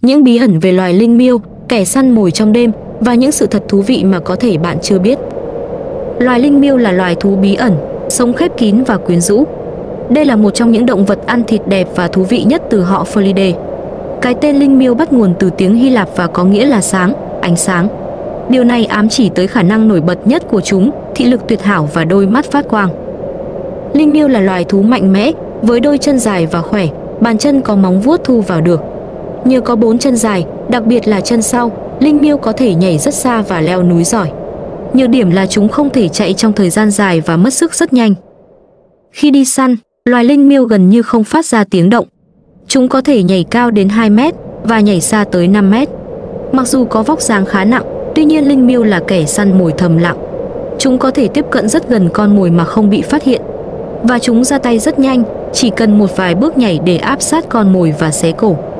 những bí ẩn về loài linh miêu, kẻ săn mồi trong đêm và những sự thật thú vị mà có thể bạn chưa biết. Loài linh miêu là loài thú bí ẩn, sống khép kín và quyến rũ. Đây là một trong những động vật ăn thịt đẹp và thú vị nhất từ họ Felidae. Cái tên linh miêu bắt nguồn từ tiếng Hy Lạp và có nghĩa là sáng, ánh sáng. Điều này ám chỉ tới khả năng nổi bật nhất của chúng, thị lực tuyệt hảo và đôi mắt phát quang. Linh miêu là loài thú mạnh mẽ, với đôi chân dài và khỏe, bàn chân có móng vuốt thu vào được. Nhờ có 4 chân dài, đặc biệt là chân sau, linh miêu có thể nhảy rất xa và leo núi giỏi. Nhược điểm là chúng không thể chạy trong thời gian dài và mất sức rất nhanh. Khi đi săn, loài linh miêu gần như không phát ra tiếng động. Chúng có thể nhảy cao đến 2 mét và nhảy xa tới 5 mét. Mặc dù có vóc dáng khá nặng, tuy nhiên linh miêu là kẻ săn mồi thầm lặng. Chúng có thể tiếp cận rất gần con mồi mà không bị phát hiện. Và chúng ra tay rất nhanh, chỉ cần một vài bước nhảy để áp sát con mồi và xé cổ.